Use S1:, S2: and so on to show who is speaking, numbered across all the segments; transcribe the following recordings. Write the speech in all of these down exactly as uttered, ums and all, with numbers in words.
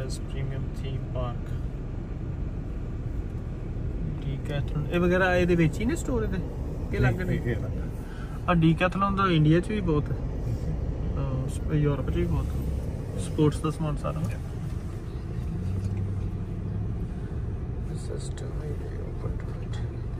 S1: Palace premium theme park Decathlon ये वगैरह ये बेची ने स्टोर ये के लग ने आ डीकैथलॉन तो इंडिया च भी बहुत है यूरोप च भी बहुत स्पोर्ट्स का समान सारा सिस्टम ओपन टू इट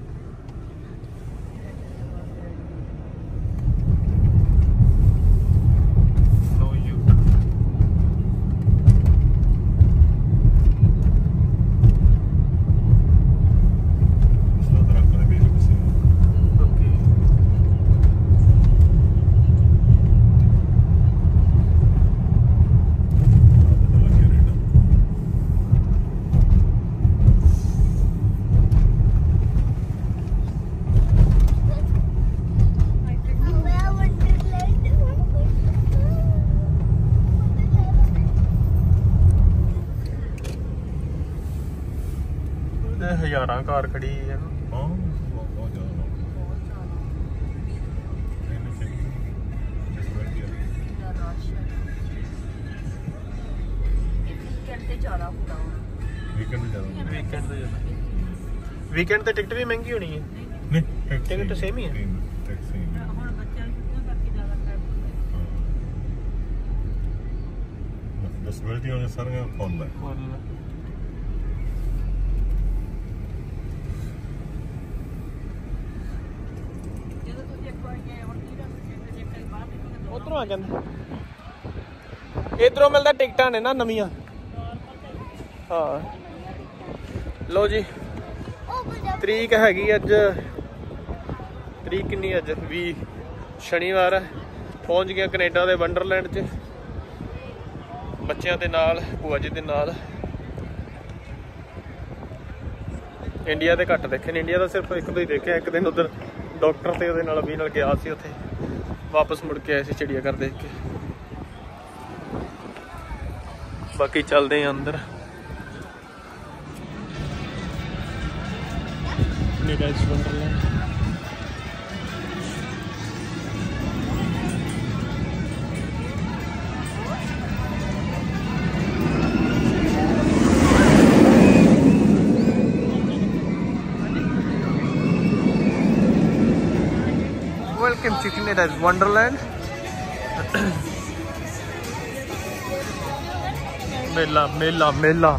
S1: हजारां कार खड़ी है ना वीकेंड ते टिकट भी महंगी होनी है नहीं टिकट सेम ही है डिसेबिलिटी वाले सारे फुल है उधरों आ जाते इधरों मिलता टिकटा ने ना नवियां हाँ लो जी तरीक हैगी अज तरीक किन्नी अज भी शनिवार है पहुंच गया कनेडा के वंडरलैंड च बच्चों के नाल भूआ जी के नाल इंडिया के घट देखे इंडिया का सिर्फ एक दो ही देखे एक दिन उधर डॉक्टर से भी नाल गया सी उत्थे वापस मुड़ के आए थे चिड़ियाघर देख के बाकी चलते हैं अंदर Wonderland Welcome to Canada's Wonderland. मेला मेला मेला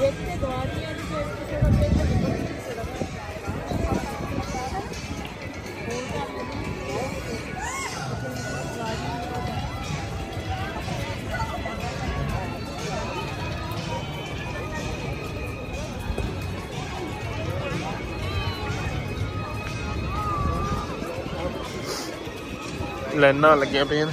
S1: लाइना लगिया पे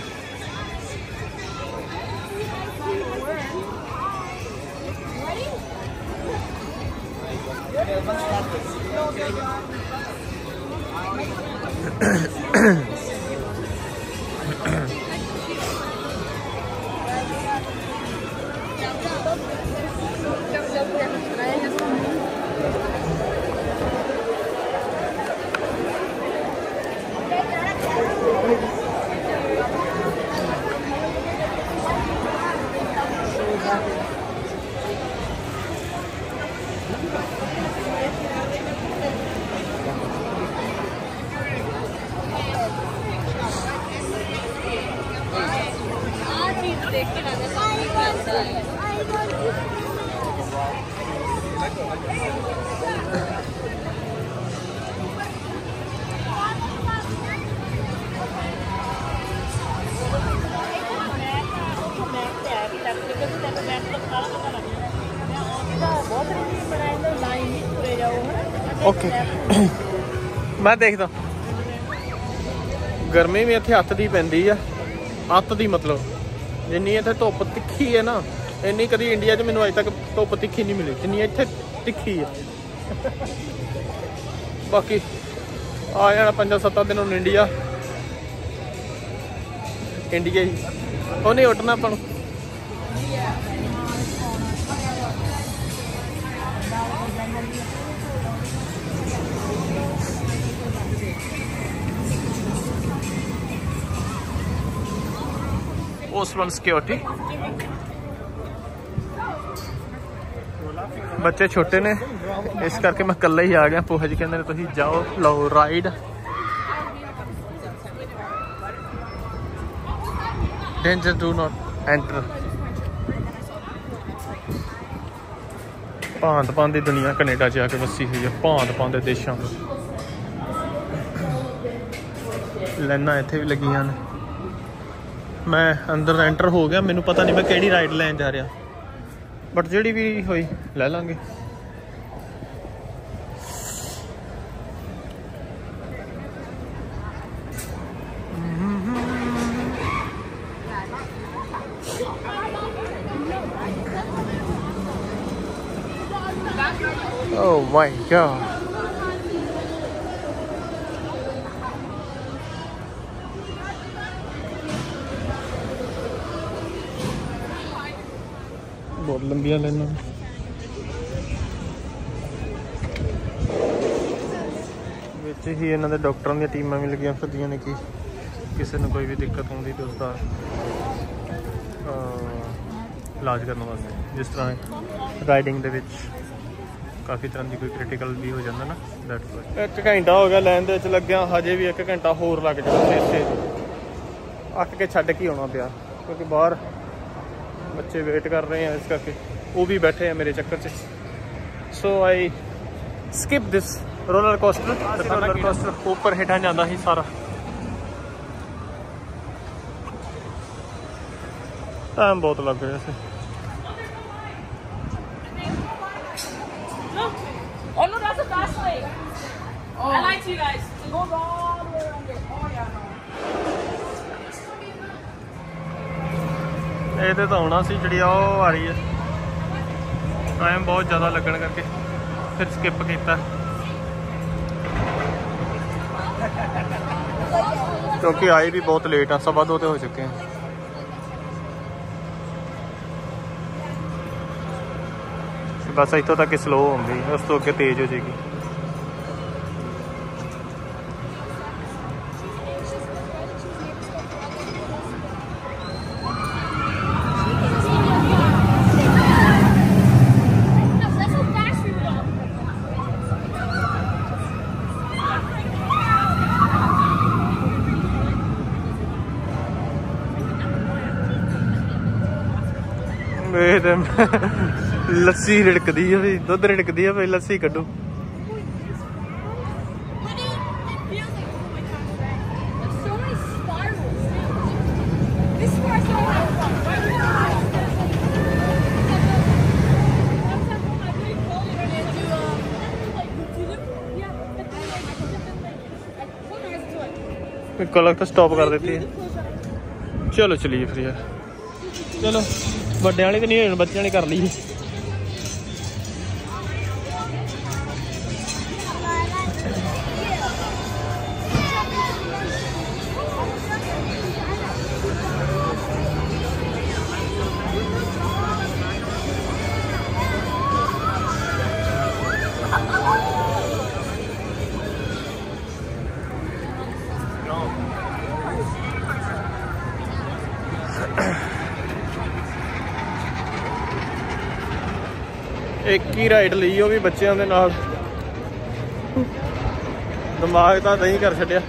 S1: ओके मैं देखता गर्मी भी इत्थे हत्थ दी पैंदी आ हत्थ दी मतलब जिन्नी इत्थे धुप्प तिखी है ना इन्नी कदी इंडिया च मैनूं अज तक धुप्प तिखी नहीं मिली जिन्नी इत्थे तिखी है बाकी आ जाना पंजा सत्त दिन हुण इंडिया इंडिया ही ਉਹ ਨਹੀਂ ਉੱਠਣਾ ਆਪਾਂ ਨੂੰ ਉਸ ਵਨ ਸਿਕਿਉਰਿਟੀ बच्चे छोटे ने इस करके मैं कल्ला ही आ गया। भूआ जी कहते तुसीं जाओ लो ride. Danger do not enter. भांत भांत की दुनिया कनेडा च आके वसी हुई है, भांत भांत के देशों में। लाइनां इत्थे भी लगियां ने। मैं अंदर एंटर हो गया, मैनू पता नहीं मैं किहड़ी राइड लैन जा रहा, बट जिहड़ी भी होई लै लांगे। Oh my god. बहुत लंबिया लाइनां विच ही इन्हां दे डॉक्टरां दी टीमां भी लगियां फिरदियां ने कि किसी ने कोई भी दिक्कत होंदी तो उसका इलाज करने वास्ते। जिस तरह राइडिंग दे विच काफ़ी तरह की कोई क्रिटिकल भी हो जाता ना, दैट्स एक घंटा हो गया लाइन दे विच लग्या, हजे भी एक घंटा होर लग जाना। इत्थे अक के छड्ड के आउणा पिया क्योंकि बाहर बच्चे वेट कर रहे हैं, इस करके वो भी बैठे हैं मेरे चक्कर च। So I skip this roller coaster. Roller coaster ऊपर हेठा जाता ही सारा। टाइम बहुत लग गया इसे।
S2: Oh no, that's the fast way. Oh. I like you guys. It goes all the way around there. Oh yeah, no.
S1: ये तो आना सी जी आ रही है। टाइम बहुत ज़्यादा लगन करके फिर स्किप किया क्योंकि आए भी बहुत लेट आ, सवा दो तो हो चुके हैं। बस इतों तक स्लो होंगी, उस तो अगे तेज हो जाएगी। लस्सी रिड़कदी है भी, दुध रिड़कदी है भाई, लस्सी कड्डो। को लगता स्टॉप कर देती है। चलो चलिए फिर यार, चलो बड़े वाली तो नहीं होनी, बच्चे वाली कर ली। एक ही राइड ली, वो भी बच्चों के नाल, दिमाग तो नहीं कर छड्या।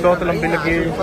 S1: बहुत लंबी लगी है।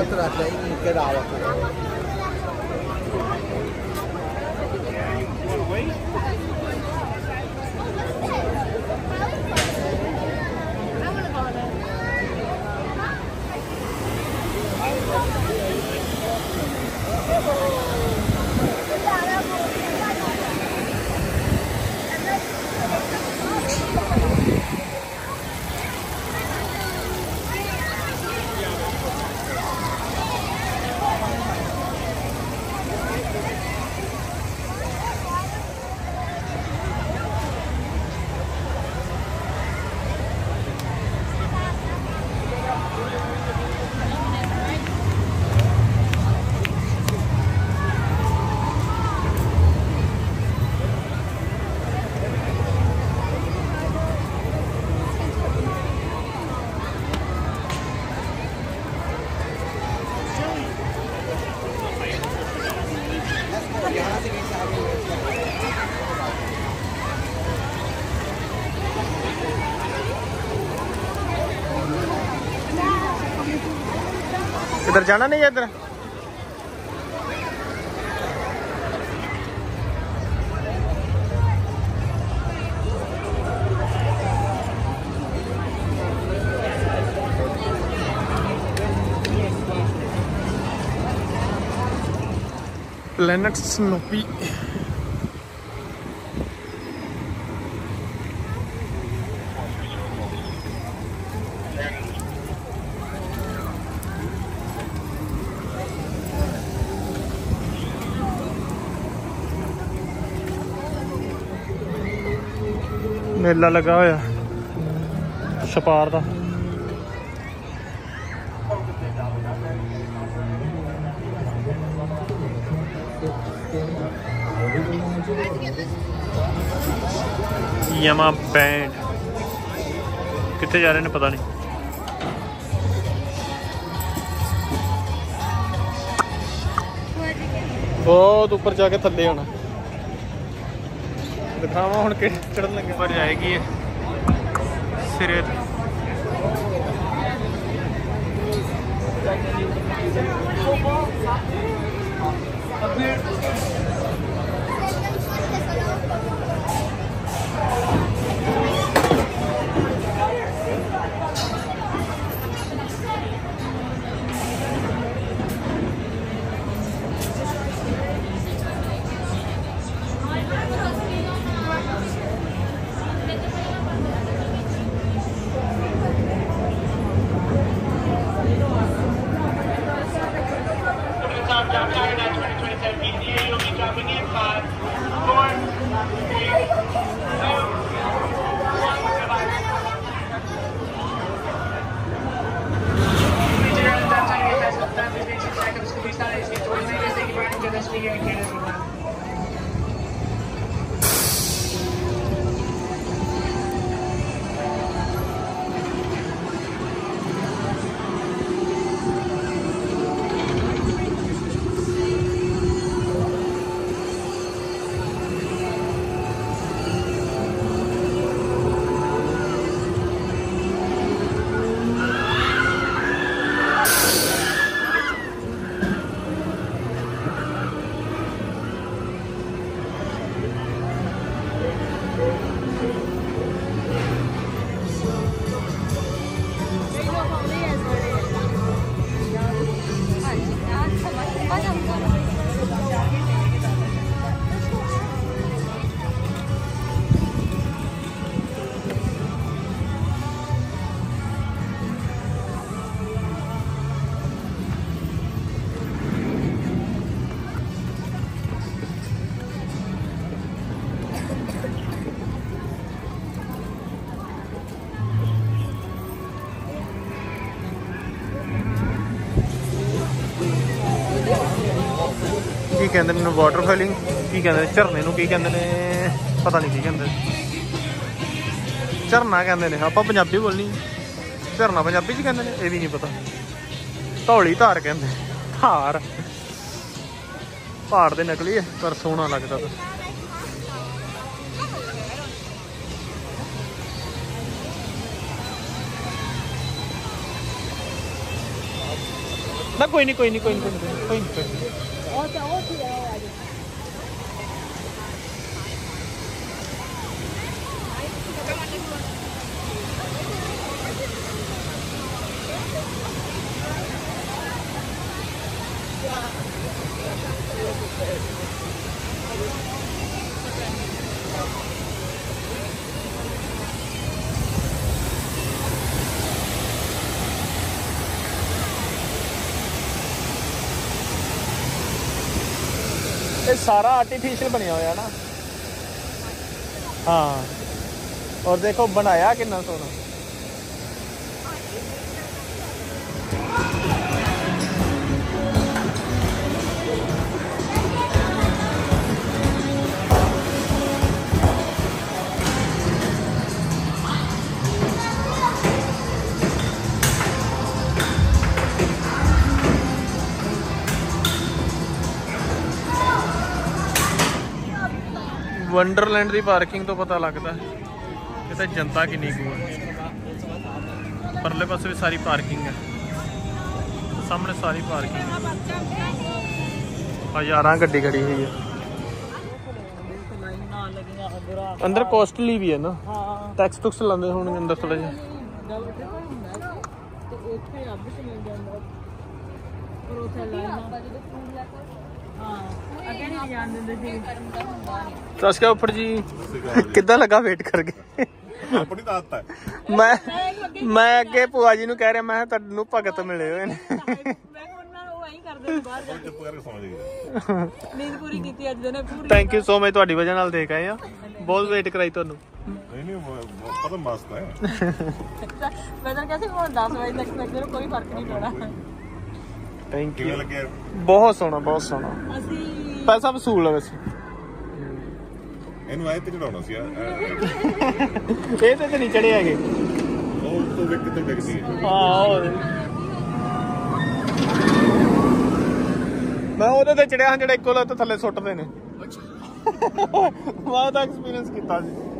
S1: इधर जाना नहीं है इधर। प्लैनेट स्नूपी मेला लगा होया छपार दा। यमा बैंड कितने जा रहे हैं पता नहीं। बहुत ऊपर जाके थल्ले होना दिखावा हुण कि चढ़न लगे पर जाएगी सिरे। की कहते हैं वाटरफॉलिंग की कहते हैं झरने की कहते हैं पता नहीं की कहते झरना कहते हैं आप पंजाबी बोलनी झरना पंजाबी च कहते हैं ये भी नहीं पता। धौली धार कहते धार पहाड़ से निकली है पर सोहना लगता था। ਨਾ ਕੋਈ ਨਹੀਂ ਕੋਈ ਨਹੀਂ ਕੋਈ ਨਹੀਂ ਕੋਈ ਨਹੀਂ ਕੋਈ ਨਹੀਂ ਕੋਈ ਨਹੀਂ
S2: ਉਹ ਤਾਂ ਉਹ ਸੀ ਆ ਜੀ
S1: ਇਹ ਸਾਰਾ ਆर्टिफिशियल ਬਣਿਆ ਹੋਇਆ ਨਾ ਹਾਂ ਔਰ ਦੇਖੋ ਬਣਾਇਆ ਕਿੰਨਾ ਸੋਹਣਾ ਵੰਡਰਲੈਂਡ ਦੀ ਪਾਰਕਿੰਗ ਤੋਂ ਪਤਾ ਲੱਗਦਾ ਕਿ ਤੇ ਜਨਤਾ ਕਿੰਨੀ ਕੁ ਹੈ ਪਰਲੇ ਪਾਸੇ ਵੀ ਸਾਰੀ ਪਾਰਕਿੰਗ ਹੈ ਸਾਹਮਣੇ ਸਾਰੀ ਪਾਰਕਿੰਗ ਹਜ਼ਾਰਾਂ ਗੱਡੀ ਖੜੀ ਹੋਈ ਹੈ ਅੰਦਰ ਕੋਸਟਲੀ ਵੀ ਹੈ ਨਾ ਟੈਕਸ ਟੁਕਸ ਲਾਉਂਦੇ ਹੋਣਗੇ ਅੰਦਰ ਥੋੜਾ ਜਿਹਾ ਸਸਕਾ ਉੱਪਰ ਜੀ ਕਿੱਦਾਂ ਲੱਗਾ ਵੇਟ ਕਰਕੇ
S3: ਆਪਣੀ ਤਾਂ ਆਦਤ ਹੈ
S1: ਮੈਂ ਮੈਂ ਅੱਗੇ ਭੂਆ ਜੀ ਨੂੰ ਕਹਿ ਰਿਹਾ ਮੈਂ ਤੁਹਾਨੂੰ ਭਗਤ ਮਿਲੇ ਹੋਏ ਨੇ ਥੈਂਕ ਯੂ ਸੋ ਮਚ ਤੁਹਾਡੀ ਵਜ੍ਹਾ ਨਾਲ ਦੇਖ ਆਏ ਆ ਬਹੁਤ ਵੇਟ ਕਰਾਈ ਤੁਹਾਨੂੰ
S3: ਨਹੀਂ ਨਹੀਂ ਪਤਾ ਮਸਤ ਹੈ
S2: ਵੈਦਰ ਕਹਿੰਦੇ ਹੁਣ ਦਸ ਵਜੇ ਤੱਕ ਮੈਨੂੰ ਕੋਈ ਫਰਕ ਨਹੀਂ ਪੈਣਾ
S1: ਥੈਂਕ
S3: ਕਿਵੇਂ
S1: ਯੂ
S3: ਲੱਗਿਆ
S1: ਬਹੁਤ ਸੋਹਣਾ ਬਹੁਤ ਸੋਹਣਾ
S2: ਅਸੀਂ
S1: ਪੈਸਾ ਵਸੂਲ ਹੈ ਵੈਸੇ
S3: ਇਹਨੂੰ ਆਏ ਤੇ ਚੜਾਉਣਾ ਸੀ
S1: ਇਹ ਤੇ ਨਹੀਂ ਚੜੇ ਹੈਗੇ
S3: ਉਹ ਤੋਂ ਵੇਖ ਕਿਤੇ ਡਿੱਗਦੀ ਹੈ
S1: ਹਾਂ ਮੈਂ ਉਹਦੇ ਤੇ ਚੜਿਆ ਜਿਹੜਾ ਇੱਕੋ ਲੱਤ ਥੱਲੇ ਸੁੱਟਦੇ ਨੇ ਮੈਂ ਉਹਦਾ ਐਕਸਪੀਰੀਅੰਸ ਕੀਤਾ ਸੀ